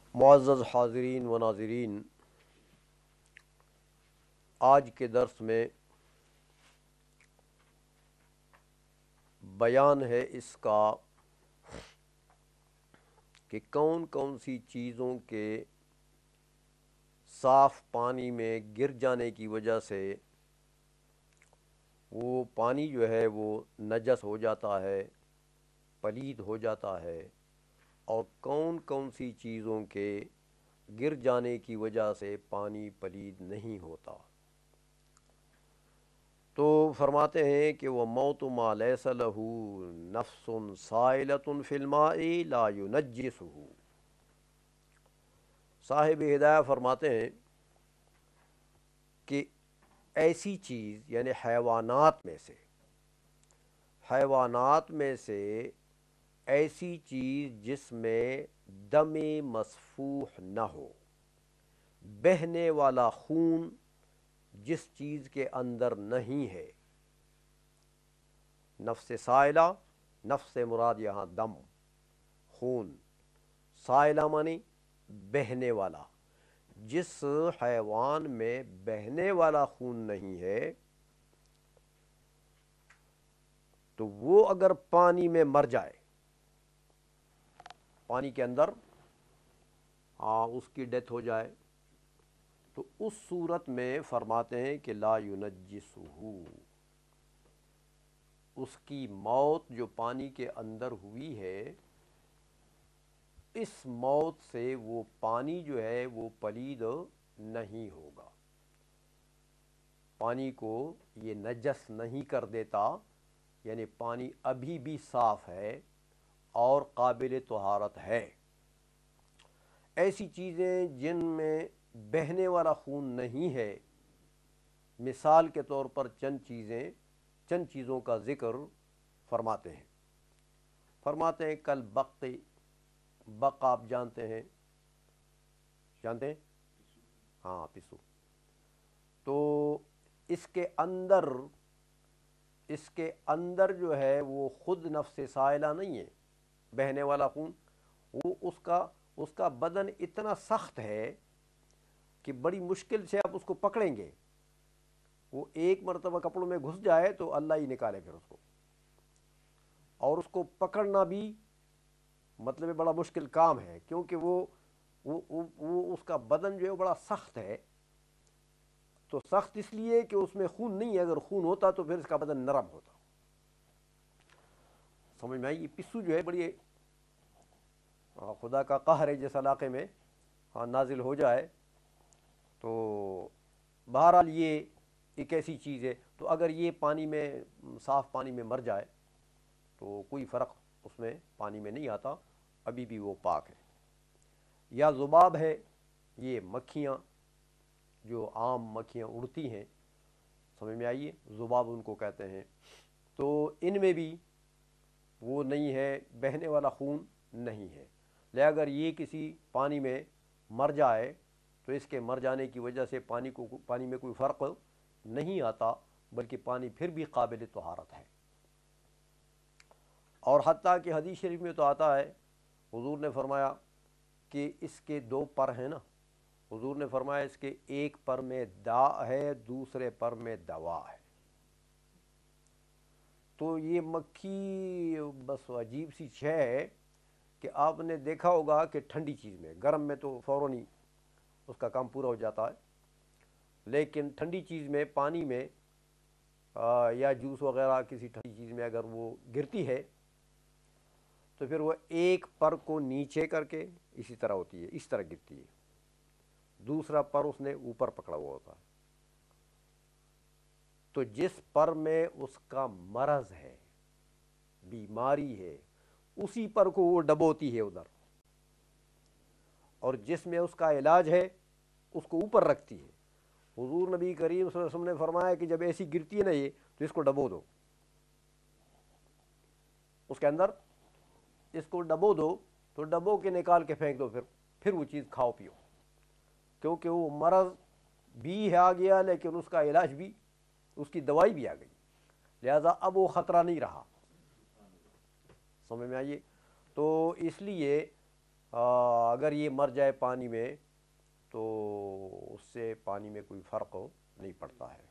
معزز حاضرین و ناظرین، آج کے درس میں بیان ہے اس کا کہ کون کون سی چیزوں کے صاف پانی میں گر جانے کی وجہ سے وہ پانی جو ہے وہ نجس ہو جاتا ہے، پلید ہو جاتا ہے، اور کون کون سی چیزوں کے گر جانے کی وجہ سے پانی پلید نہیں ہوتا۔ تو فرماتے ہیں کہ وہ موت ما لیس لہ نفس سائلۃ فی الماء لا ینجسہ۔ صاحب ہدایہ فرماتے ہیں کہ ایسی چیز یعنی حیوانات میں سے ایسی چیز جس میں دم مسفوح نہ ہو، بہنے والا خون جس چیز کے اندر نہیں ہے۔ نفس سائلہ، نفس سے مراد یہاں دم، خون، سائلہ معنی بہنے والا۔ جس حیوان میں بہنے والا خون نہیں ہے تو وہ اگر پانی میں مر جائے، پانی کے اندر اس کی ڈیتھ ہو جائے، تو اس صورت میں فرماتے ہیں کہ لا ینجسہ، اس کی موت جو پانی کے اندر ہوئی ہے، اس موت سے وہ پانی جو ہے وہ پلید نہیں ہوگا، پانی کو یہ نجس نہیں کر دیتا، یعنی پانی ابھی بھی صاف ہے اور قابل طہارت ہے۔ ایسی چیزیں جن میں بہنے والا خون نہیں ہے، مثال کے طور پر چند چیزوں کا ذکر فرماتے ہیں کل بق آپ جانتے ہیں ہاں، پسو۔ تو اس کے اندر جو ہے وہ خود نفس سائلہ نہیں ہے، بہنے والا خون، وہ اس کا بدن اتنا سخت ہے کہ بڑی مشکل سے آپ اس کو پکڑیں گے، وہ ایک مرتبہ کپڑوں میں گھس جائے تو اللہ ہی نکالے پھر اس کو، اور اس کو پکڑنا بھی مطلب بڑا مشکل کام ہے، کیونکہ وہ اس کا بدن جو ہے وہ بڑا سخت ہے۔ تو سخت اس لیے کہ اس میں خون نہیں ہے، اگر خون ہوتا تو پھر اس کا بدن نرم ہوتا۔ سمجھ میں آئی؟ یہ پسو جو ہے بڑی خدا کا قہر ہے، جس علاقے میں نازل ہو جائے تو بہرحال یہ ایک ایسی چیز ہے۔ تو اگر یہ پانی میں، صاف پانی میں مر جائے تو کوئی فرق اس میں پانی میں نہیں آتا، ابھی بھی وہ پاک ہے۔ یا ذباب ہے، یہ مکھیاں جو عام مکھیاں اڑتی ہیں، سمجھ میں آئیے، ذباب ان کو کہتے ہیں، تو ان میں بھی وہ نہیں ہے، بہنے والا خون نہیں ہے، لہذا اگر یہ کسی پانی میں مر جائے تو اس کے مر جانے کی وجہ سے پانی میں کوئی فرق نہیں آتا، بلکہ پانی پھر بھی قابل طہارت ہے۔ اور حتیٰ کہ حدیث شریف میں تو آتا ہے، حضور نے فرمایا کہ اس کے دو پر ہیں نا، حضور نے فرمایا اس کے ایک پر میں داء ہے، دوسرے پر میں دوا ہے۔ تو یہ مکھی بس عجیب سی شے ہے کہ آپ نے دیکھا ہوگا کہ ٹھنڈی چیز میں، گرم میں تو فوراً ہی اس کا کام پورا ہو جاتا ہے، لیکن ٹھنڈی چیز میں، پانی میں یا جوس وغیرہ کسی ٹھنڈی چیز میں اگر وہ گرتی ہے تو پھر وہ ایک پر کو نیچے کر کے اسی طرح ہوتی ہے، اس طرح گرتی ہے، دوسرا پر اس نے اوپر پکڑا ہوا ہوتا ہے۔ تو جس پر میں اس کا مرض ہے، بیماری ہے، اسی پر کو وہ ڈبوتی ہے ادھر، اور جس میں اس کا علاج ہے اس کو اوپر رکھتی ہے۔ حضور نبی کریم صلی اللہ علیہ وسلم نے فرمایا کہ جب ایسی گرتی ہے نا یہ، تو اس کو ڈبو دو، اس کے اندر اس کو ڈبو دو، تو ڈبو کے نکال کے پھینک دو، پھر وہ چیز کھاؤ پیو، کیونکہ وہ مرض بھی آ گیا لیکن اس کا علاج بھی، اس کی دوائی بھی آ گئی، لہذا اب وہ خطرہ نہیں رہا۔ سمجھ میں آئیے؟ تو اس لیے اگر یہ مر جائے پانی میں تو اس سے پانی میں کوئی فرق نہیں پڑتا ہے۔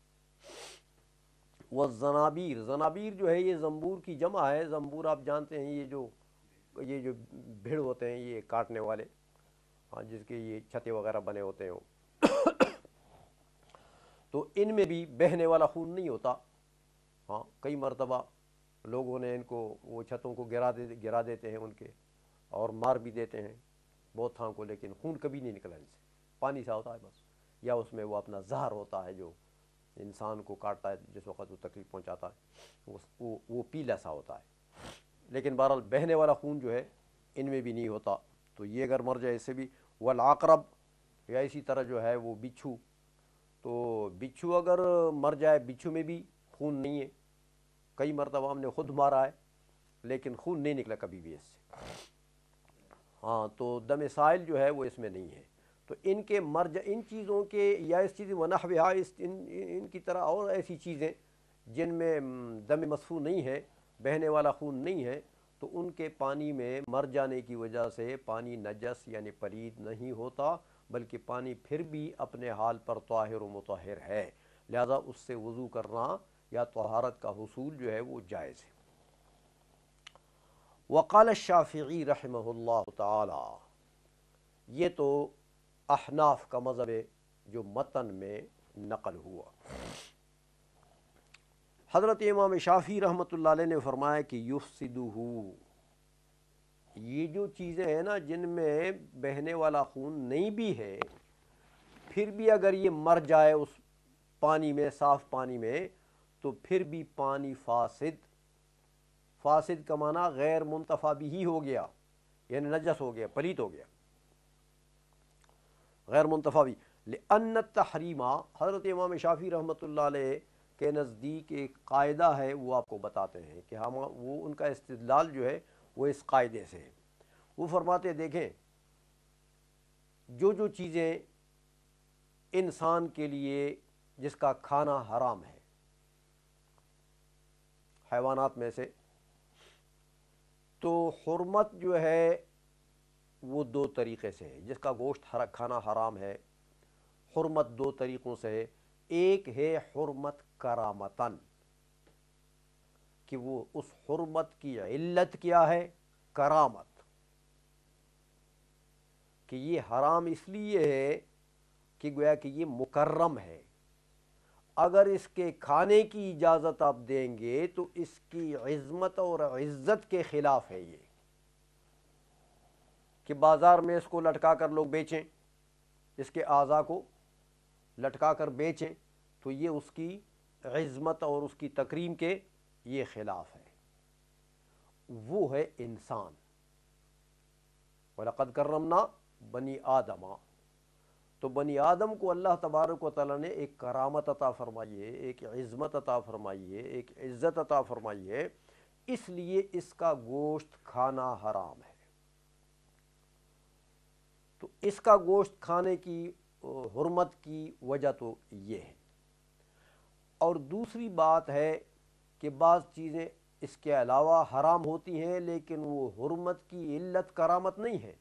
وہ زنابیر، زنابیر جو ہے یہ زنبور کی جمع ہے۔ زنبور آپ جانتے ہیں یہ جو بھیڑ ہوتے ہیں یہ کاٹنے والے، ہاں، جس کے یہ چھتے وغیرہ بنے ہوتے ہیں، تو ان میں بھی بہنے والا خون نہیں ہوتا۔ ہاں، کئی مرتبہ لوگوں نے ان کو وہ چھتوں کو گرا دیتے ہیں ان کے، اور مار بھی دیتے ہیں بہت تھان کو، لیکن خون کبھی نہیں نکلا ان سے، پانی سا ہوتا ہے بس، یا اس میں وہ اپنا زہر ہوتا ہے جو انسان کو کاٹتا ہے جس وقت وہ تکلیف پہنچاتا ہے، وہ پیلا سا ہوتا ہے، لیکن بہرحال بہنے والا خون جو ہے ان میں بھی نہیں ہوتا۔ تو یہ اگر مر جائے اس سے بھی، والعقرب، یا اسی طرح جو ہے وہ بچھو، تو بچھو اگر مر جائے، بچھو میں بھی خون نہیں ہے، کئی مرتبہ ہم نے خود مارا ہے لیکن خون نہیں نکلا کبھی بھی اس سے۔ ہاں، تو دم سائل جو ہے وہ اس میں نہیں ہے۔ تو ان کے ان چیزوں کے، یا اس چیز ونحوہا، ان کی طرح اور ایسی چیزیں جن میں دم مسفوح نہیں ہے، بہنے والا خون نہیں ہے، تو ان کے پانی میں مر جانے کی وجہ سے پانی نجس یعنی پلید نہیں ہوتا، بلکہ پانی پھر بھی اپنے حال پر طاہر و مطہر ہے، لہذا اس سے وضو کرنا یا طہارت کا حصول جو ہے وہ جائز ہے۔ وقال الشافعی رحمہ اللہ تعالی، یہ تو احناف کا مذہب ہے جو متن میں نقل ہوا۔ حضرت امام شافعی رحمۃ اللہ علیہ نے فرمایا کہ یفسدہ، یہ جو چیزیں ہیں نا جن میں بہنے والا خون نہیں بھی ہے، پھر بھی اگر یہ مر جائے اس پانی میں، صاف پانی میں، تو پھر بھی پانی فاسد، فاسد کا معنی غیر منتفع بھی ہو گیا، یعنی نجس ہو گیا، پلیت ہو گیا، غیر منتفع بھی۔ لأن التحریم، حضرت امام شافعی رحمۃ اللہ علیہ کے نزدیک ایک قاعدہ ہے، وہ آپ کو بتاتے ہیں کہ وہ ان کا استدلال جو ہے وہ اس قاعدے سے ہے۔ وہ فرماتے ہیں دیکھیں، جو چیزیں انسان کے لیے جس کا کھانا حرام ہے حیوانات میں سے، تو حرمت جو ہے وہ دو طریقے سے ہے، جس کا گوشت کھانا حرام ہے، حرمت دو طریقوں سے ہے۔ ایک ہے حرمت کرامتاً، کہ وہ اس حرمت کی علت کیا ہے؟ کرامت، کہ یہ حرام اس لیے ہے کہ گویا کہ یہ مکرم ہے، اگر اس کے کھانے کی اجازت آپ دیں گے تو اس کی عظمت اور عزت کے خلاف ہے یہ، کہ بازار میں اس کو لٹکا کر لوگ بیچیں، اس کے اعضاء کو لٹکا کر بیچیں، تو یہ اس کی عظمت اور اس کی تکریم کے یہ خلاف ہے۔ وہ ہے انسان، وَلَقَدْ كَرَّمْنَا بنی آدم، تو بنی آدم کو اللہ تبارک و تعالیٰ نے ایک کرامت عطا فرمائی ہے، ایک عظمت عطا فرمائی ہے، ایک عزت عطا فرمائی ہے، اس لیے اس کا گوشت کھانا حرام ہے۔ تو اس کا گوشت کھانے کی حرمت کی وجہ تو یہ ہے۔ اور دوسری بات ہے کہ بعض چیزیں اس کے علاوہ حرام ہوتی ہیں لیکن وہ حرمت کی علت کرامت نہیں ہے،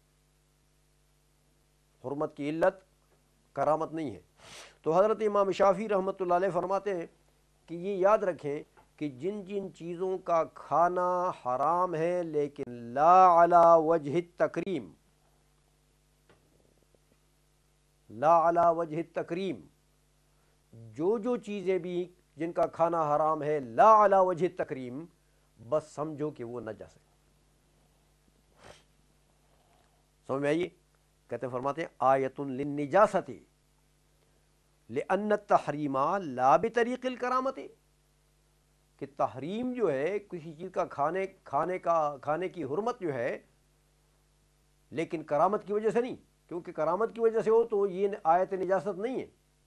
حرمت کی علت کرامت نہیں ہے۔ تو حضرت امام شافعی رحمۃ اللہ علیہ فرماتے ہیں کہ یہ یاد رکھیں کہ جن جن چیزوں کا کھانا حرام ہے لیکن لا علی وجہ التکریم، لا علی وجہ التکریم، جو چیزیں بھی جن کا کھانا حرام ہے لا علی وجہ التکریم، بس سمجھو کہ وہ نجس ہے۔ سمجھ میں آئیے؟ کہتے فرماتے ہیں آیۃ للنجاست لأن التحریم لا بطریق الکرامت، کہ تحریم جو ہے کسی چیز کا کھانے کی حرمت جو ہے لیکن کرامت کی وجہ سے نہیں، کیونکہ کرامت کی وجہ سے ہو تو یہ آیت نجاست نہیں ہے،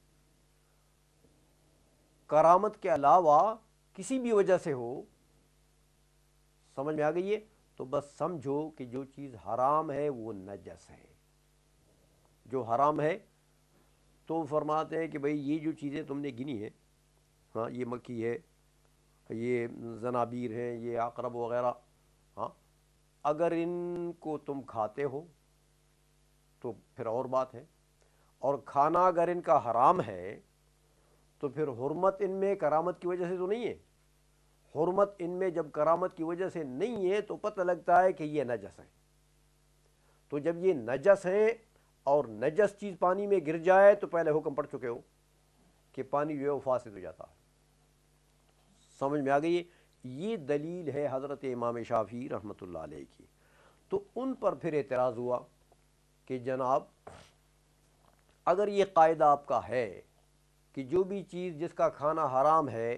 کرامت کے علاوہ کسی بھی وجہ سے ہو، سمجھ میں آ گئی ہے؟ تو بس سمجھو کہ جو چیز حرام ہے وہ نجس ہے، جو حرام ہے۔ تو فرماتے ہیں کہ بھئی یہ جو چیزیں تم نے گنی ہیں، ہاں، یہ مکھی ہے، یہ زنابیر ہیں، یہ عقرب وغیرہ، ہاں، اگر ان کو تم کھاتے ہو تو پھر اور بات ہے، اور کھانا اگر ان کا حرام ہے تو پھر حرمت ان میں کرامت کی وجہ سے تو نہیں ہے۔ حرمت ان میں جب کرامت کی وجہ سے نہیں ہے تو پتہ لگتا ہے کہ یہ نجس ہے۔ تو جب یہ نجس ہے اور نجس چیز پانی میں گر جائے تو پہلے حکم پڑھ چکے ہو کہ پانی جو ہے وہ فاسد ہو جاتا ہے۔ سمجھ میں آ گئی ہے؟ یہ دلیل ہے حضرت امام شافعی رحمۃ اللہ علیہ کی۔ تو ان پر پھر اعتراض ہوا کہ جناب اگر یہ قاعدہ آپ کا ہے کہ جو بھی چیز جس کا کھانا حرام ہے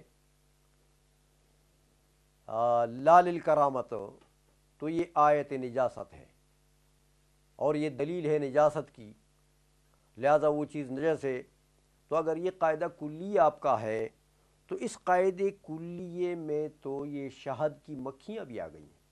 لا للکرامت، تو یہ آیت نجاست ہے اور یہ دلیل ہے نجاست کی، لہذا وہ چیز نجس ہے۔ تو اگر یہ قاعدہ کلی آپ کا ہے تو اس قاعدے کلیے میں تو یہ شہد کی مکھیاں بھی آ گئی ہیں۔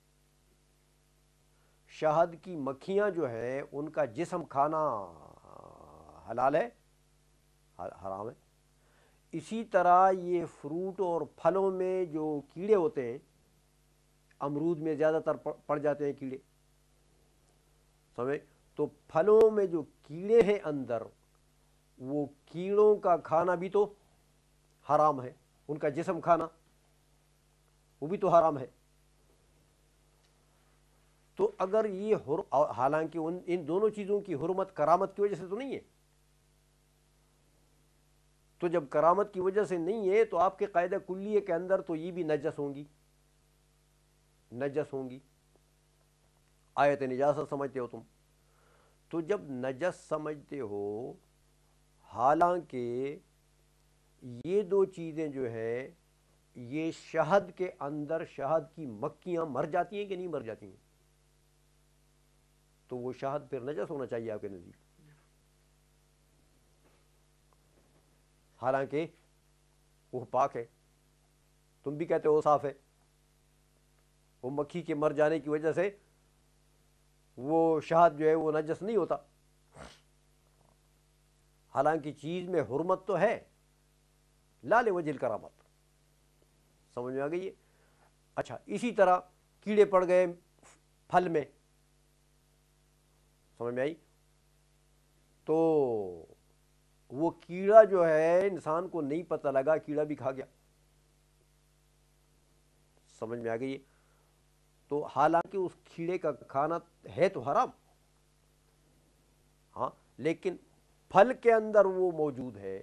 شہد کی مکھیاں جو ہے ان کا جسم کھانا حلال ہے، حرام ہے۔ اسی طرح یہ فروٹ اور پھلوں میں جو کیڑے ہوتے ہیں، امرود میں زیادہ تر پڑ جاتے ہیں کیڑے، سمجھے؟ تو پھلوں میں جو کیڑے ہیں اندر، وہ کیڑوں کا کھانا بھی تو حرام ہے، ان کا جسم کھانا وہ بھی تو حرام ہے۔ تو اگر یہ حالانکہ ان دونوں چیزوں کی حرمت کرامت کی وجہ سے تو نہیں ہے، تو جب کرامت کی وجہ سے نہیں ہے تو آپ کے قاعدہ کلیے کے اندر تو یہ بھی نجس ہوں گی، نجس ہوں گی۔ آیت نجاست سمجھتے ہو تم، تو جب نجس سمجھتے ہو، حالانکہ یہ دو چیزیں جو ہے یہ شہد کے اندر شہد کی مکھیاں مر جاتی ہیں کہ نہیں مر جاتی ہیں، تو وہ شہد پھر نجس ہونا چاہیے آپ کے نزدیک، حالانکہ وہ پاک ہے، تم بھی کہتے ہو صاف ہے۔ وہ مکھی کے مر جانے کی وجہ سے وہ شہد جو ہے وہ نجس نہیں ہوتا، حالانکہ چیز میں حرمت تو ہے لا لوجہ الکرامت۔ سمجھ میں آ گئی ہے؟ اچھا، اسی طرح کیڑے پڑ گئے پھل میں، سمجھ میں آئی؟ تو وہ کیڑا جو ہے انسان کو نہیں پتہ لگا، کیڑا بھی کھا گیا، سمجھ میں آ گئی ہے؟ تو حالانکہ اس کیڑے کا کھانا ہے تو حرام، ہاں، لیکن پھل کے اندر وہ موجود ہے،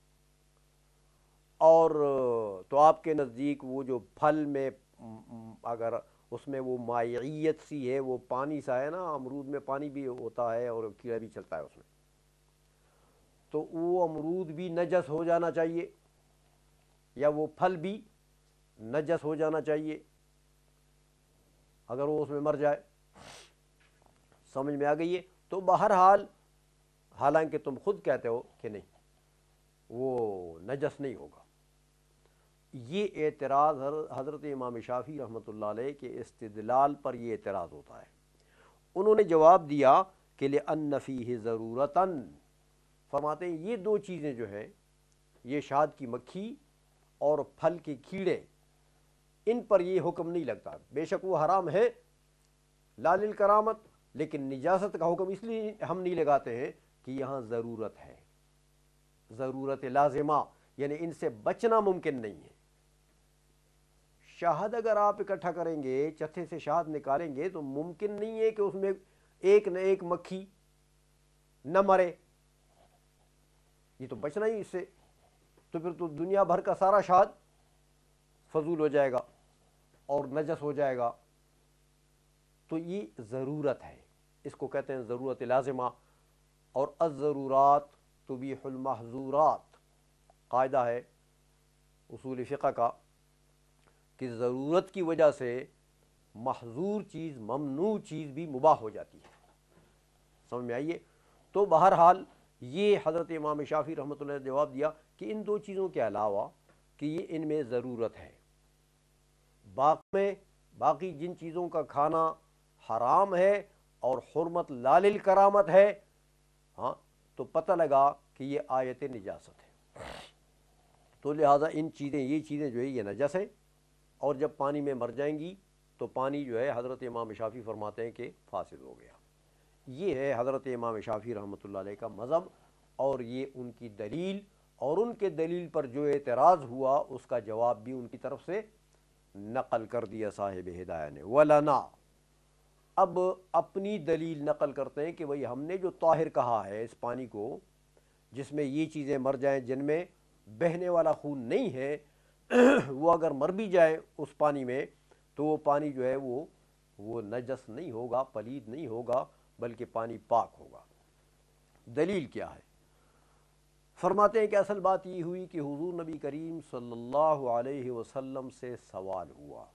اور تو آپ کے نزدیک وہ جو پھل میں اگر اس میں وہ مائعیت سی ہے، وہ پانی سا ہے نا، امرود میں پانی بھی ہوتا ہے اور کیڑا بھی چلتا ہے اس میں، تو وہ امرود بھی نجس ہو جانا چاہیے یا وہ پھل بھی نجس ہو جانا چاہیے اگر وہ اس میں مر جائے۔ سمجھ میں آ گئی ہے؟ تو بہرحال حالانکہ تم خود کہتے ہو کہ نہیں وہ نجس نہیں ہوگا، یہ اعتراض حضرت امام شافعی رحمۃ اللہ علیہ کے استدلال پر یہ اعتراض ہوتا ہے۔ انہوں نے جواب دیا کہ لِأَنَّ فِيهِ ضَرُورَةً، فرماتے ہیں یہ دو چیزیں جو ہیں، یہ شہد کی مکھی اور پھل کے کیڑے، ان پر یہ حکم نہیں لگتا، بے شک وہ حرام ہے لا للکرامت، لیکن نجاست کا حکم اس لیے ہم نہیں لگاتے ہیں کہ یہاں ضرورت ہے، ضرورت لازمہ، یعنی ان سے بچنا ممکن نہیں ہے۔ شہد اگر آپ اکٹھا کریں گے، چتھے سے شہد نکالیں گے، تو ممکن نہیں ہے کہ اس میں ایک نہ ایک مکھی نہ مرے، یہ تو بچنا ہی اس سے، تو پھر تو دنیا بھر کا سارا شہد فضول ہو جائے گا اور نجس ہو جائے گا۔ تو یہ ضرورت ہے، اس کو کہتے ہیں ضرورت لازمہ، اور الضرورات تبیح المحظورات، قاعدہ ہے اصول فقہ کا کہ ضرورت کی وجہ سے محظور چیز، ممنوع چیز بھی مباح ہو جاتی ہے۔ سمجھ میں آئیے؟ تو بہرحال یہ حضرت امام شافعی رحمۃ اللہ نے جواب دیا کہ ان دو چیزوں کے علاوہ کہ یہ ان میں ضرورت ہے، باقی جن چیزوں کا کھانا حرام ہے اور حرمت لا للکرامت ہے، ہاں، تو پتہ لگا کہ یہ آیت نجاست ہے، تو لہٰذا یہ چیزیں جو ہے یہ نجس ہے، اور جب پانی میں مر جائیں گی تو پانی جو ہے حضرت امام شافعی فرماتے ہیں کہ فاسد ہو گیا۔ یہ ہے حضرت امام شافعی رحمۃ اللہ علیہ کا مذہب، اور یہ ان کی دلیل، اور ان کے دلیل پر جو اعتراض ہوا اس کا جواب بھی ان کی طرف سے نقل کر دیا صاحب ہدایہ نے۔ وَلَنَا، اب اپنی دلیل نقل کرتے ہیں کہ بھئی ہم نے جو طاہر کہا ہے اس پانی کو، جس میں یہ چیزیں مر جائیں جن میں بہنے والا خون نہیں ہے، وہ اگر مر بھی جائے اس پانی میں تو وہ پانی جو ہے وہ نجس نہیں ہوگا، پلید نہیں ہوگا، بلکہ پانی پاک ہوگا۔ دلیل کیا ہے؟ فرماتے ہیں کہ اصل بات یہ ہوئی کہ حضور نبی کریم صلی اللہ علیہ وسلم سے سوال ہوا،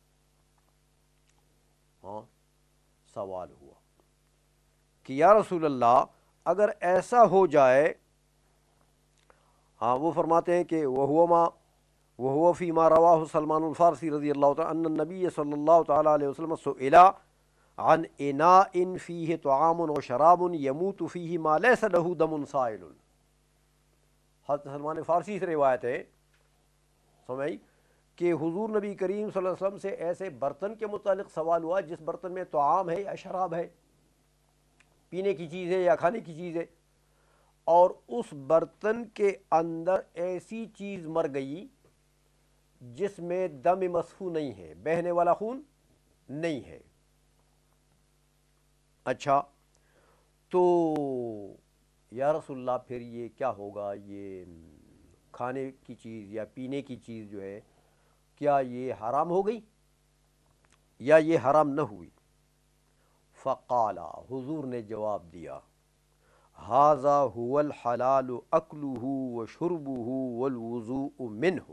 سوال ہوا کہ یا رسول اللہ اگر ایسا ہو جائے، وہ فرماتے ہیں کہ وہو فی ما رواہ سلمان الفارسی رضی اللہ تعالیٰ ان النبی صلی اللہ تعالیٰ علیہ وسلم سئل عن اناء فیہ طعام و شراب یموت فیہ ما لیس لہ دم سائل۔ حضرت سلمان فارسی سے روایت ہے، سمجھ، کہ حضور نبی کریم صلی اللہ علیہ وسلم سے ایسے برتن کے متعلق سوال ہوا جس برتن میں طعام ہے یا شراب ہے، پینے کی چیز ہے یا کھانے کی چیز ہے، اور اس برتن کے اندر ایسی چیز مر گئی جس میں دم مسفوح نہیں ہے، بہنے والا خون نہیں ہے۔ اچھا، تو یا رسول اللہ پھر یہ کیا ہوگا؟ یہ کھانے کی چیز یا پینے کی چیز جو ہے، کیا یہ حرام ہو گئی یا یہ حرام نہ ہوئی؟ فقال، حضور نے جواب دیا، ھذا ھو الحلال اکلہ وشربہ والوضوء منہ۔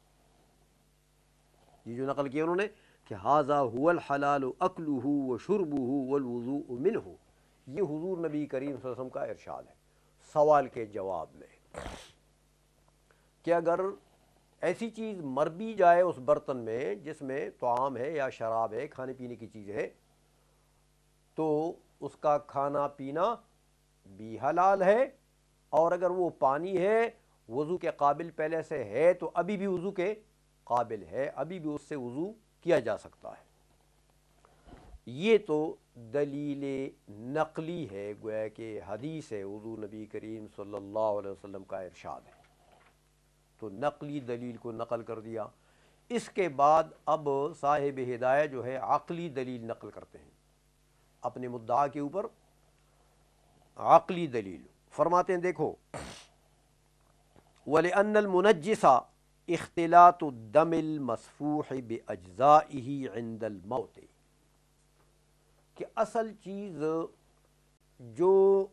یہ جو نقل کیا انہوں نے کہ ھذا ھو الحلال اکلہ وشربہ والوضوء منہ، یہ حضور نبی کریم صلی اللہ علیہ وسلم کا ارشاد ہے سوال کے جواب میں، کہ اگر ایسی چیز مر بھی جائے اس برتن میں جس میں طعام ہے یا شراب ہے، کھانے پینے کی چیز ہے، تو اس کا کھانا پینا بھی حلال ہے، اور اگر وہ پانی ہے وضو کے قابل پہلے سے ہے تو ابھی بھی وضو کے قابل ہے، ابھی بھی اس سے وضو کیا جا سکتا ہے۔ یہ تو دلیل نقلی ہے، گویا کہ حدیث ہے، حضور نبی کریم صلی اللہ علیہ وسلم کا ارشاد ہے، تو نقلی دلیل کو نقل کر دیا۔ اس کے بعد اب صاحب ہدایہ جو ہے عقلی دلیل نقل کرتے ہیں اپنے مدعا کے اوپر، عقلی دلیل فرماتے ہیں، دیکھو وَلِأَنَّ الْمُنَجِّسَ اختلاط الدم المسفوح بأجزائه عند الموت، کہ اصل چیز جو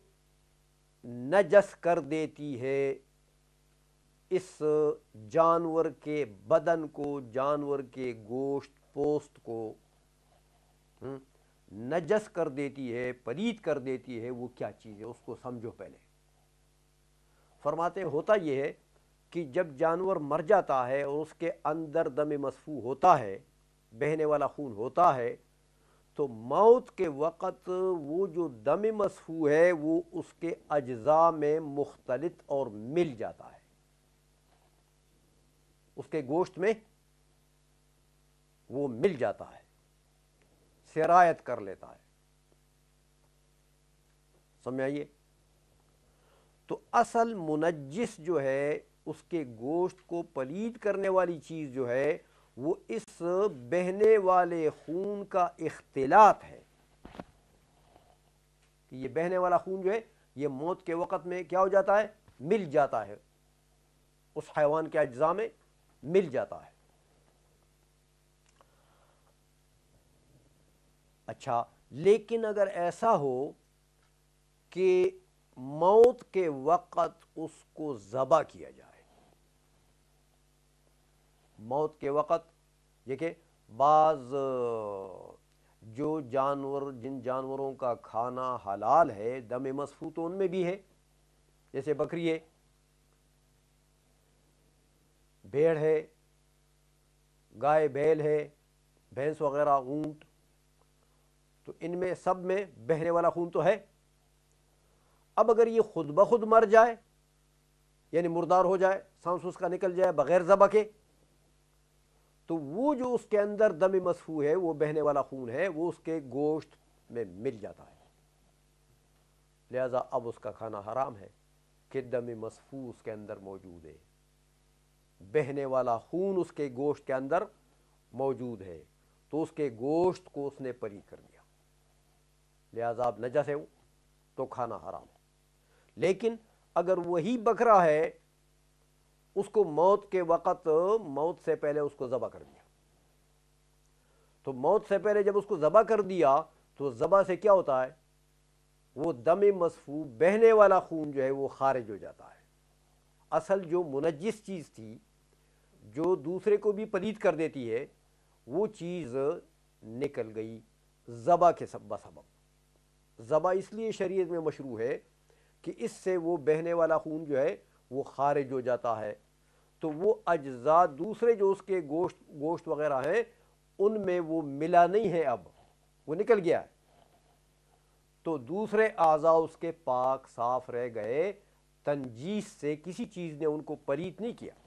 نجس کر دیتی ہے اس جانور کے بدن کو، جانور کے گوشت پوست کو نجس کر دیتی ہے، پلید کر دیتی ہے، وہ کیا چیز ہے اس کو سمجھو پہلے۔ فرماتے ہیں ہوتا یہ ہے کہ جب جانور مر جاتا ہے اور اس کے اندر دم مسفوح ہوتا ہے، بہنے والا خون ہوتا ہے، تو موت کے وقت وہ جو دم مسفوح ہے وہ اس کے اجزاء میں مختلط اور مل جاتا ہے، اس کے گوشت میں وہ مل جاتا ہے، سرایت کر لیتا ہے، سمجھ آئیے؟ تو اصل منجس جو ہے، اس کے گوشت کو پلید کرنے والی چیز جو ہے، وہ اس بہنے والے خون کا اختلاط ہے، کہ یہ بہنے والا خون جو ہے یہ موت کے وقت میں کیا ہو جاتا ہے؟ مل جاتا ہے، اس حیوان کے اجزاء میں مل جاتا ہے۔ اچھا، لیکن اگر ایسا ہو کہ موت کے وقت اس کو ذبح کیا جائے، موت کے وقت دیکھیں بعض جو جانور، جن جانوروں کا کھانا حلال ہے، دم مسفوح تو ان میں بھی ہے، جیسے بکری ہے، بھیڑ ہے، گائے بیل ہے، بھینس وغیرہ، اونٹ، تو ان میں سب میں بہنے والا خون تو ہے۔ اب اگر یہ خود بخود مر جائے، یعنی مردار ہو جائے، سانس اس کا نکل جائے بغیر ذبح کے، تو وہ جو اس کے اندر دم مسفوح ہے، وہ بہنے والا خون ہے، وہ اس کے گوشت میں مل جاتا ہے، لہذا اب اس کا کھانا حرام ہے کہ دم مسفوح اس کے اندر موجود ہے، بہنے والا خون اس کے گوشت کے اندر موجود ہے، تو اس کے گوشت کو اس نے پلید کر دیا، لہذا اب نجس ہے وہ، تو کھانا حرام ہے۔ لیکن اگر وہی بکرا ہے، اس کو موت کے وقت، موت سے پہلے اس کو ذبح کر دیا، تو موت سے پہلے جب اس کو ذبح کر دیا تو ذبح سے کیا ہوتا ہے، وہ دم مسفوح بہنے والا خون جو ہے وہ خارج ہو جاتا ہے۔ اصل جو منجس چیز تھی جو دوسرے کو بھی پلید کر دیتی ہے، وہ چیز نکل گئی ذبح کے سبب۔ ذبح اس لیے شریعت میں مشروع ہے کہ اس سے وہ بہنے والا خون جو ہے وہ خارج ہو جاتا ہے، تو وہ اجزاء دوسرے جو اس کے گوشت وغیرہ ہیں ان میں وہ ملا نہیں ہے، اب وہ نکل گیا ہے، تو دوسرے اعضاء اس کے پاک صاف رہ گئے، تنجیس سے کسی چیز نے ان کو پلید نہیں کیا،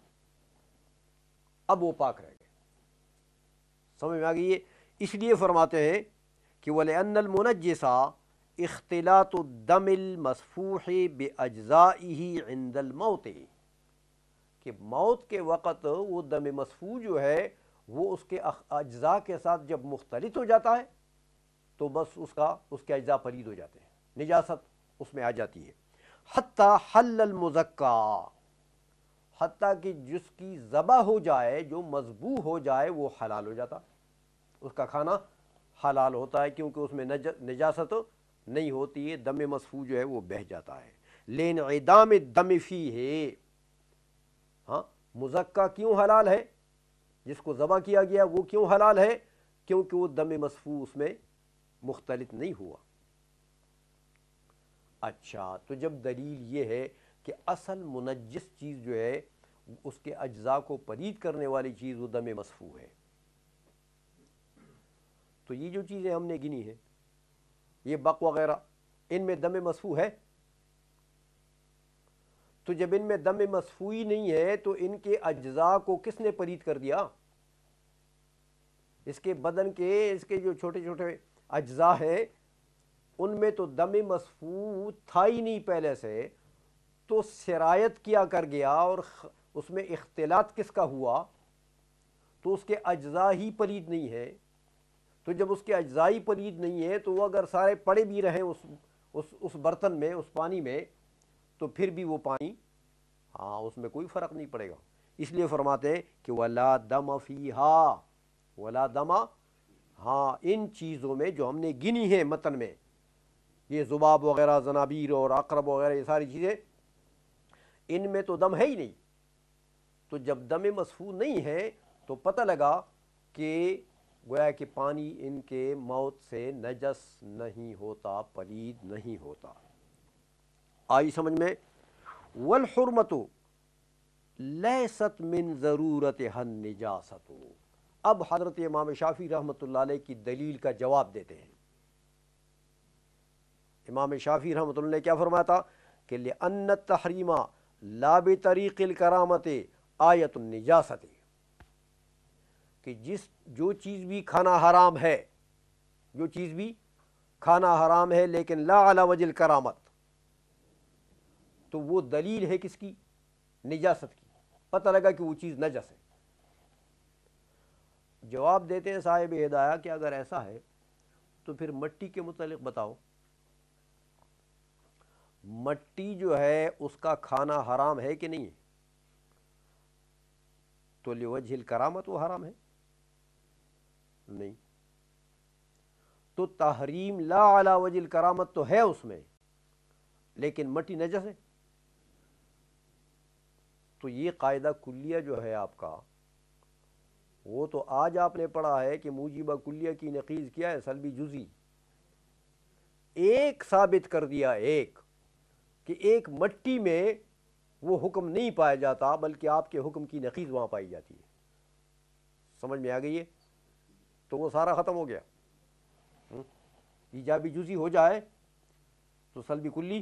اب وہ پاک رہ گئے۔ سمجھ میں آ گئی ہے؟ اس لیے فرماتے ہیں کہ وَلِأَنَّ الْمُنَجِّسَ اختلاط الدم المسفوح بأجزائه عند الموت، کہ موت کے وقت وہ دم مسفوح جو ہے وہ اس کے اجزاء کے ساتھ جب مختلط ہو جاتا ہے تو بس اس کے اجزاء پلید ہو جاتے ہیں، نجاست اس میں آ جاتی ہے۔ حتیٰ حل المزکا، حتیٰ کہ جس کی ذبح ہو جائے، جو مذبوح ہو جائے، وہ حلال ہو جاتا، اس کا کھانا حلال ہوتا ہے، کیونکہ اس میں نجاست نہیں ہوتی ہے، دم مسفوح جو ہے وہ بہہ جاتا ہے۔ لانعدام الدم فیہ، ہاں مزکا کیوں حلال ہے، جس کو ذبح کیا گیا وہ کیوں حلال ہے، کیونکہ وہ دم مسفوح اس میں مختلط نہیں ہوا۔ اچھا، تو جب دلیل یہ ہے کہ اصل منجس چیز جو ہے اس کے اجزاء کو پلید کرنے والی چیز وہ دم مسفوح ہے، تو یہ جو چیزیں ہم نے گنی ہیں، یہ بق وغیرہ، ان میں دم مسفوح ہے، تو جب ان میں دم مسفوحی نہیں ہے تو ان کے اجزاء کو کس نے پلید کر دیا؟ اس کے بدن کے، اس کے جو چھوٹے چھوٹے اجزاء ہیں ان میں تو دم مسفوح تھا ہی نہیں پہلے سے، تو سرایت کیا کر گیا اور اس میں اختلاط کس کا ہوا، تو اس کے اجزاء ہی پلید نہیں ہے، تو جب اس کے اجزاء ہی پلید نہیں ہے تو وہ اگر سارے پڑے بھی رہیں اس برتن میں، اس پانی میں، تو پھر بھی وہ پانی، ہاں اس میں کوئی فرق نہیں پڑے گا۔ اس لیے فرماتے ہیں کہ وَلَا دَمَ فِيهَا، وَلَا دَمَ، ہاں ان چیزوں میں جو ہم نے گنی ہیں متن میں، یہ ذباب وغیرہ، زنابیر اور عقرب وغیرہ، یہ ساری چیزیں، ان میں تو دم ہے ہی نہیں، تو جب دم مسفوح نہیں ہے تو پتہ لگا کہ گویا کہ پانی ان کے موت سے نجس نہیں ہوتا، پلید نہیں ہوتا۔ آئی سمجھ میں؟ والحرمت لیست من ضرورتها النجاست، اب حضرت امام شافعی رحمۃ اللہ علیہ کی دلیل کا جواب دیتے ہیں۔ امام شافعی رحمۃ اللہ نے کیا فرمایا تھا کہ لأن التحریم لا بطریق الکرامت آیت النجاست، کہ جو چیز بھی کھانا حرام ہے، جو چیز بھی کھانا حرام ہے لیکن لا علی وجہ الکرامت، تو وہ دلیل ہے کس کی؟ نجاست کی، پتہ لگا کہ وہ چیز نجس ہے۔ جواب دیتے ہیں صاحب ہدایہ کہ اگر ایسا ہے تو پھر مٹی کے متعلق بتاؤ، مٹی جو ہے اس کا کھانا حرام ہے کہ نہیں ہے؟ تو لوجہ الکرامت وہ حرام ہے؟ نہیں، تو تحریم لا علی وجہ الکرامت تو ہے اس میں، لیکن مٹی نجس ہے۔ تو یہ قاعدہ کلیہ جو ہے آپ کا، وہ تو آج آپ نے پڑھا ہے کہ موجبہ کلیہ کی نقیض کیا ہے؟ سلبی جزئی، ایک ثابت کر دیا، ایک کہ ایک مٹی میں وہ حکم نہیں پایا جاتا بلکہ آپ کے حکم کی نقیض وہاں پائی جاتی ہے۔ سمجھ میں آ گئی ہے؟ تو وہ سارا ختم ہو گیا، ایجابی جزئی ہو جائے تو سلبی کلی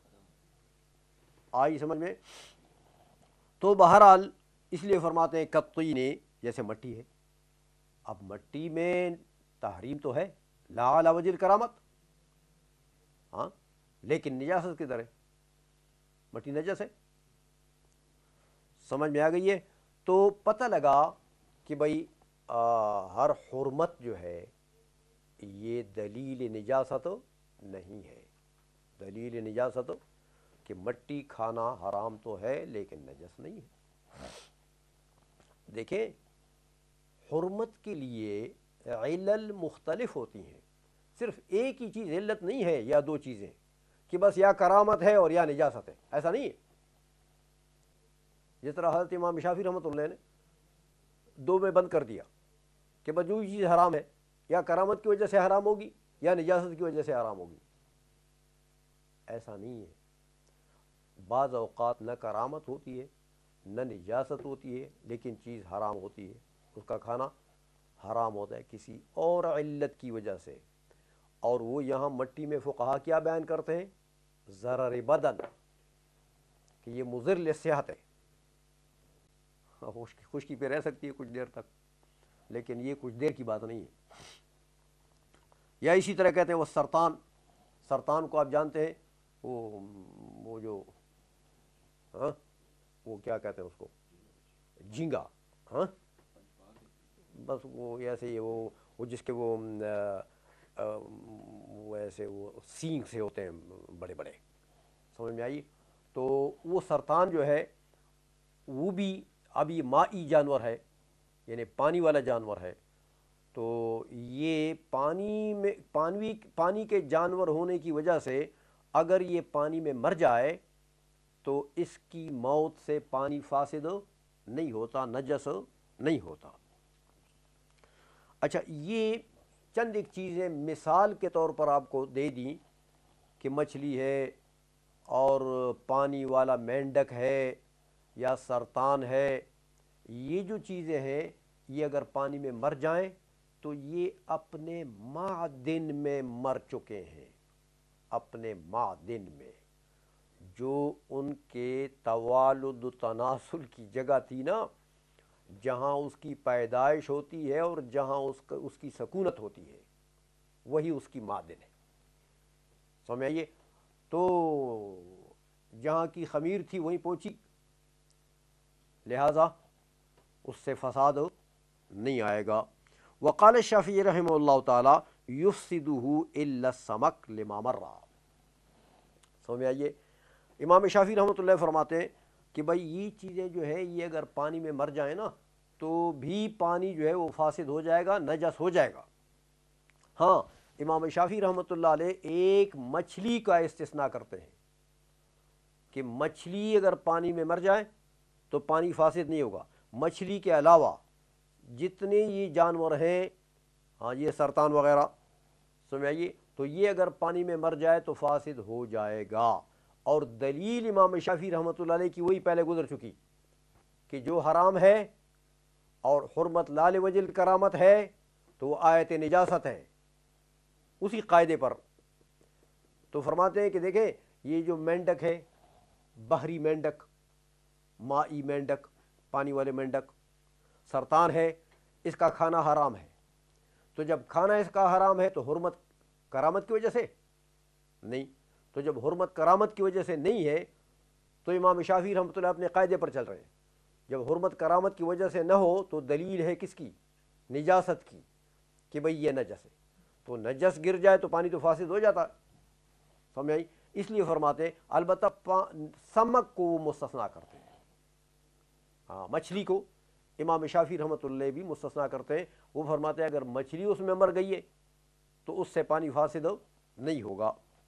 آئی سمجھ میں؟ تو بہرحال اس لیے فرماتے ہیں کطی نے، جیسے مٹی ہے، اب مٹی میں تحریم تو ہے لا علی وجہ الکرامت، ہاں، لیکن نجاست کدھر ہے؟ مٹی نجس ہے، سمجھ میں آ گئی ہے؟ تو پتہ لگا کہ بھائی ہر حرمت جو ہے یہ دلیل نجاست نہیں ہے، دلیل نجاست کہ مٹی کھانا حرام تو ہے لیکن نجس نہیں ہے۔ دیکھیں حرمت کے لیے علل مختلف ہوتی ہیں، صرف ایک ہی چیز علت نہیں ہے یا دو چیزیں کہ بس یا کرامت ہے اور یا نجاست ہے، ایسا نہیں ہے۔ جس طرح حضرت امام شافعی رحمۃ اللہ نے دو میں بند کر دیا کہ بس جو چیز حرام ہے یا کرامت کی وجہ سے حرام ہوگی یا نجاست کی وجہ سے حرام ہوگی، ایسا نہیں ہے۔ بعض اوقات نہ کرامت ہوتی ہے نہ نجاست ہوتی ہے لیکن چیز حرام ہوتی ہے، اس کا کھانا حرام ہوتا ہے کسی اور علت کی وجہ سے، اور وہ یہاں مٹی میں فقہا کیا بیان کرتے ہیں؟ ضرر بدن، کہ یہ مضر لصحت ہے، خشکی پہ رہ سکتی ہے کچھ دیر تک لیکن یہ کچھ دیر کی بات نہیں ہے۔ یا اسی طرح کہتے ہیں وہ سرطان، سرطان کو آپ جانتے ہیں، وہ جو ہاں وہ کیا کہتے ہیں اس کو، جھینگا، ہاں بس وہ ایسے ہی وہ جس کے وہ ایسے وہ سینگ سے ہوتے ہیں بڑے بڑے، سمجھ میں آئی؟ تو وہ سرطان جو ہے وہ بھی ابھی مائی جانور ہے، یعنی پانی والا جانور ہے، تو یہ پانی کے جانور ہونے کی وجہ سے اگر یہ پانی میں مر جائے تو اس کی موت سے پانی فاسد نہیں ہوتا، نجس نہیں ہوتا۔ اچھا، یہ چند ایک چیزیں مثال کے طور پر آپ کو دے دیں کہ مچھلی ہے اور پانی والا مینڈک ہے یا سرطان ہے، یہ جو چیزیں ہیں یہ اگر پانی میں مر جائیں تو یہ اپنے معدن میں مر چکے ہیں، اپنے معدن میں، جو ان کے توالد و تناسل کی جگہ تھی نا، جہاں اس کی پیدائش ہوتی ہے اور جہاں اس کی سکونت ہوتی ہے، وہی اس کی معدن ہے، سمجھ آئیے؟ تو جہاں کی خمیر تھی وہیں پہنچی، لہذا اس سے فساد نہیں آئے گا۔ وقال الشافعی رحمہ اللہ تعالی یفسدہ الا السمک لما مر، سمجھ آئیے؟ امام شافعی رحمۃ اللہ فرماتے ہیں کہ بھائی یہ چیزیں جو ہے یہ اگر پانی میں مر جائیں نا تو بھی پانی جو ہے وہ فاسد ہو جائے گا، نجس ہو جائے گا۔ ہاں، امام شافعی رحمۃ اللہ علیہ ایک مچھلی کا استثناء کرتے ہیں کہ مچھلی اگر پانی میں مر جائے تو پانی فاسد نہیں ہوگا، مچھلی کے علاوہ جتنے یہ جانور ہیں، ہاں یہ سرطان وغیرہ، سمجھائیے، تو یہ اگر پانی میں مر جائے تو فاسد ہو جائے گا۔ اور دلیل امام شافعی رحمۃ اللہ علیہ کی وہی پہلے گزر چکی کہ جو حرام ہے اور حرمت لا لوجہ الکرامت ہے تو وہ آیت نجاست ہے، اسی قاعدے پر۔ تو فرماتے ہیں کہ دیکھیں یہ جو مینڈک ہے، بحری مینڈک، مائی مینڈک، پانی والے مینڈک، سرطان ہے، اس کا کھانا حرام ہے، تو جب کھانا اس کا حرام ہے تو حرمت کرامت کی وجہ سے نہیں، تو جب حرمت کرامت کی وجہ سے نہیں ہے تو امام شافعی رحمۃ اللہ اپنے قاعدے پر چل رہے ہیں، جب حرمت کرامت کی وجہ سے نہ ہو تو دلیل ہے کس کی؟ نجاست کی، کہ بھئی یہ نجس ہے، تو نجس گر جائے تو پانی تو فاسد ہو جاتا، سمجھ آئی؟ اس لیے فرماتے ہیں، البتہ سمک کو وہ مستثنا کرتے ہیں، ہاں مچھلی کو امام شافعی رحمۃ اللہ بھی مستثنا کرتے ہیں، وہ فرماتے ہیں اگر مچھلی اس میں مر گئی ہے تو اس سے پانی فاسد نہیں ہوگا۔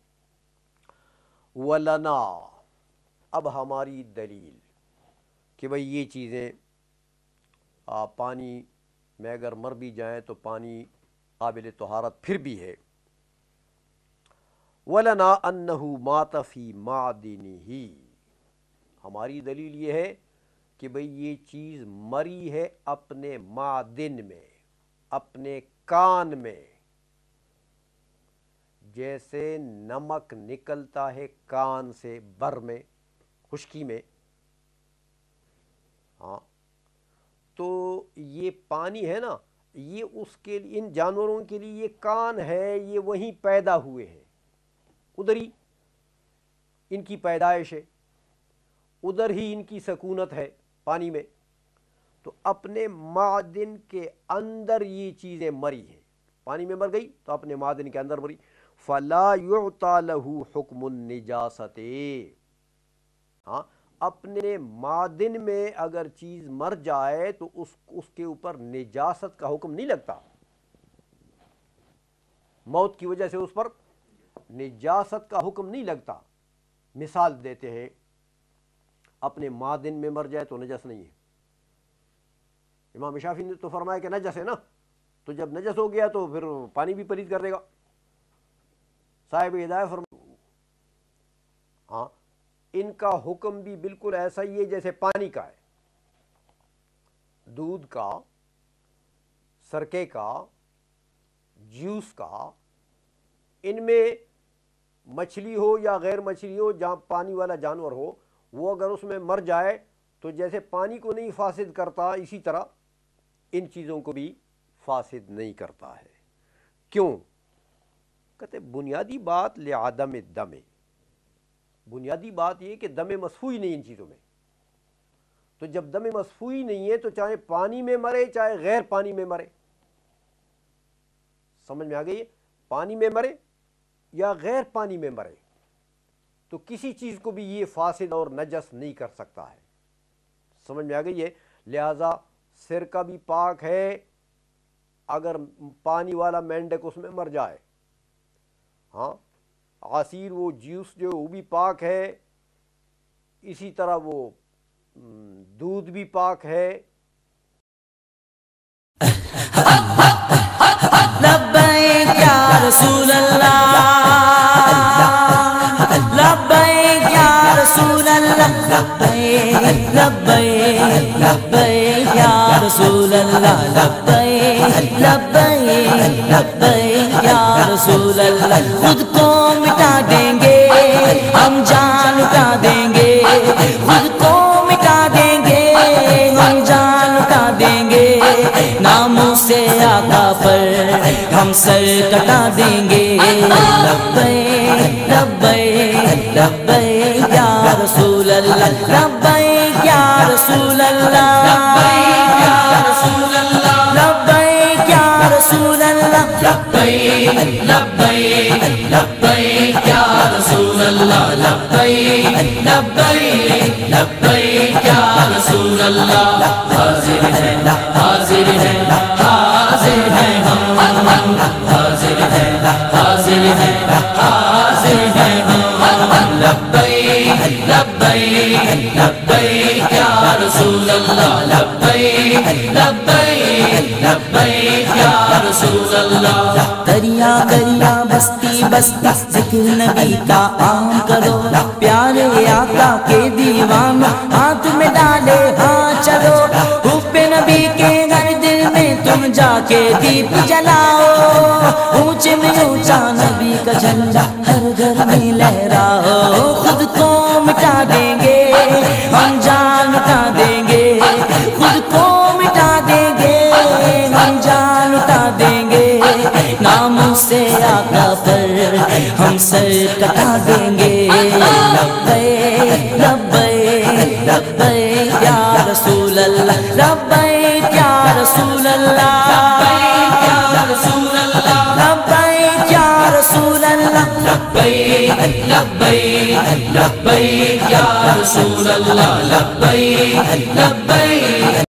وَلَنَا، اب ہماری دلیل کہ بھئی یہ چیزیں پانی میں اگر مر بھی جائیں تو پانی قابل طہارت پھر بھی ہے۔ وَلَنَا أَنَّهُ مَاتَ فِي مَعْدِنِهِ، ہماری دلیل یہ ہے کہ بھئی یہ چیز مری ہے اپنے معدن میں، اپنے کان میں، جیسے نمک نکلتا ہے کان سے بر میں، خشکی میں، ہاں تو یہ پانی ہے نا، یہ اس کے لیے، ان جانوروں کے لیے یہ کان ہے، یہ وہیں پیدا ہوئے ہیں، ادھر ہی ان کی پیدائش ہے، ادھر ہی ان کی سکونت ہے پانی میں، تو اپنے معدن کے اندر یہ چیزیں مری ہیں، پانی میں مر گئی تو اپنے معدن کے اندر مری۔ فلا یعطی لہ حکم النجاست، ہاں اپنے معدن میں اگر چیز مر جائے تو اس کے اوپر نجاست کا حکم نہیں لگتا، موت کی وجہ سے اس پر نجاست کا حکم نہیں لگتا۔ مثال دیتے ہیں، اپنے معدن میں مر جائے تو نجس نہیں ہے، امام شافعی نے تو فرمایا کہ نجس ہے نا، تو جب نجس ہو گیا تو پھر پانی بھی پلید کر دے گا۔ صاحب ہدایہ فرمایا ہاں ان کا حکم بھی بالکل ایسا ہی ہے جیسے پانی کا ہے، دودھ کا، سرکے کا، جوس کا، ان میں مچھلی ہو یا غیر مچھلی ہو، جہاں پانی والا جانور ہو، وہ اگر اس میں مر جائے تو جیسے پانی کو نہیں فاسد کرتا، اسی طرح ان چیزوں کو بھی فاسد نہیں کرتا ہے۔ کیوں؟ کہتے بنیادی بات لعدم الدم، بنیادی بات یہ کہ دم مصفوئی نہیں ان چیزوں میں، تو جب دم مصفوئی نہیں ہے تو چاہے پانی میں مرے چاہے غیر پانی میں مرے، سمجھ میں آ گئی ہے؟ پانی میں مرے یا غیر پانی میں مرے تو کسی چیز کو بھی یہ فاسد اور نجس نہیں کر سکتا ہے، سمجھ میں آ گئی ہے؟ لہذا سرکہ بھی پاک ہے اگر پانی والا مینڈک اس میں مر جائے، ہاں عصیر وہ جوس جو وہ بھی پاک ہے، اسی طرح وہ دودھ بھی پاک ہے۔ لبیک یا رسول اللہ، لبیک یا رسول اللہ، لبیک لبیک لبیک یا رسول اللہ، لبیک لبیک لبیک یا رسول اللہ۔ خود کو مٹا دیں گے ہم جان لٹا دیں گے، خود کو مٹا دیں گے ہم جان لٹا دیں گے، ناموں سے آقا پر ہم سر کٹا دیں گے۔ لبیک لبیک لبیک یا رسول اللہ، لبیک یا رسول اللہ، لبیک یا رسول اللہ، لبیک یا رسول اللہ، لبیک لبیک لبیک یا رسول اللہ، لبیک لبیک لبیک یا رسول اللہ۔ حاضر ہے حاضر ہے حاضر ہے ہم، حاضر ہے حاضر ہے حاضر ہے ہم، لبیک لبیک لبیک یا رسول اللہ، لبیک لبیک لبیک یا رسول اللہ۔ دریا دریا بستی بستی ذکر نبی کا عام کرو، پیارے آقا کے دیوان ہاتھ میں ڈالے ہاں چلو، حب نبی کے گھر دل میں تم جا کے دیپ جلاؤ، اونچے میں اونچا نبی کا جھنڈا ہر گھر میں لہراؤ، خود کو مٹا دیں گے ہم جان لٹا دیں گے، خود کو مٹا دیں گے ہم جان لٹا دیں گے، ناموں سے آقا پر ہم سر کٹا دیں گے۔ لبیک لبیک لبیک یا رسول اللہ، لبیک یا رسول اللہ، لبیک یا رسول اللہ، لبیک یا رسول اللہ، لبیک لبیک لبیک یا رسول اللہ، لبیک لبیک